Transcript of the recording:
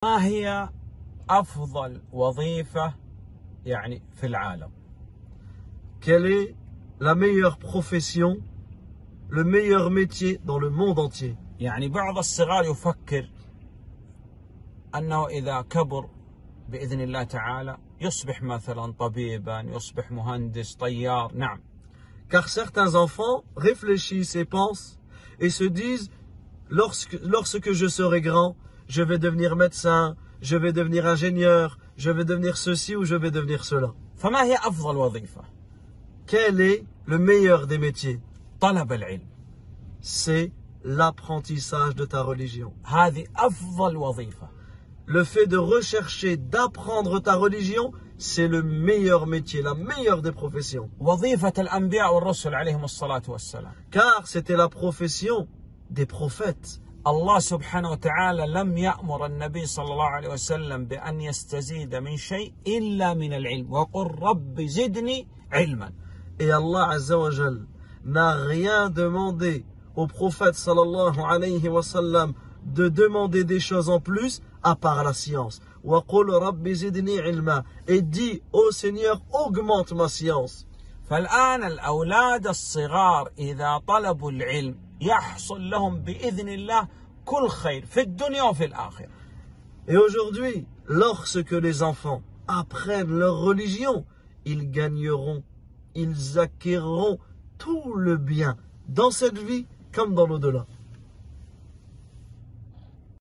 ما هي أفضل وظيفة يعني في العالم؟ Quelle est la meilleure profession, le meilleur métier dans le monde entier? يعني بعض الصغار يفكر أنه إذا كبر بإذن الله تعالى يصبح مثلا طبيبا، يصبح مهندس، طيار. نعم. Car certains enfants réfléchissent et pensent et se disent, lorsque je serai grand, je vais devenir médecin, je vais devenir ingénieur, je vais devenir ceci ou je vais devenir cela. فما هي أفضل وظيفة؟ Quel est le meilleur des métiers? طلب العلم. C'est l'apprentissage de ta religion. هذه أفضل وظيفة. Le fait de rechercher, d'apprendre ta religion, c'est le meilleur métier, la meilleure des professions. وظيفة الأنبياء والرسل عليهم الصلاة والسلام. Car c'était la profession des prophètes. الله سبحانه وتعالى لم يأمر النبي صلى الله عليه وسلم بأن يستزيد من شيء إلا من العلم وقل رب زدني علما. Et Allah Azza wa Jal n'a rien demandé au prophète sallallahu alayhi wa sallam de demander des choses en plus à part la science. وَقُلْ رَبِّ زِدْنِي عِلْمًا. Et dit, ô Seigneur, augmente ma science. فالآن الأولاد الصغار إذا طلبوا العلم يحصل لهم بإذن الله كل خير في الدنيا وفي الآخرة. Et aujourd'hui, lorsque les enfants apprennent leur religion, ils gagneront, ils acquerront tout le bien dans cette vie comme dans l'au-delà.